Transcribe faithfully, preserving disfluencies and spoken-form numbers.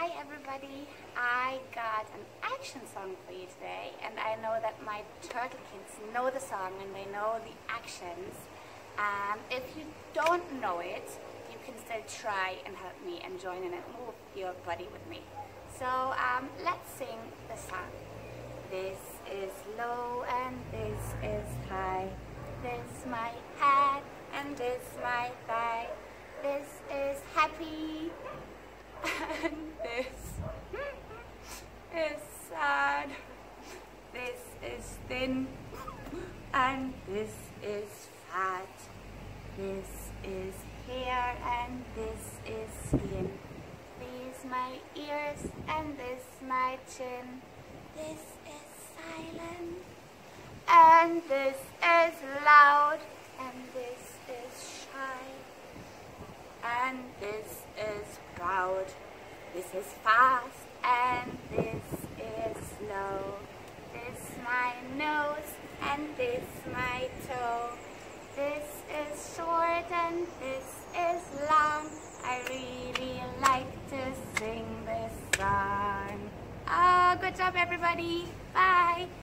Hi everybody, I got an action song for you today, and I know that my turtle kids know the song and they know the actions. Um, if you don't know it, you can still try and help me and join in and move your body with me. So um, let's sing the song. This is low and this is high. This my head and this my thigh. This is happy and this is sad. This is thin and this is fat. This is hair and this is skin. These my ears and this my chin. This is silent and this is loud and this is shy and this is proud. This is fast and this is slow. This my nose and this my toe. This is short and this is long. I really like to sing this song. Oh, good job everybody. Bye.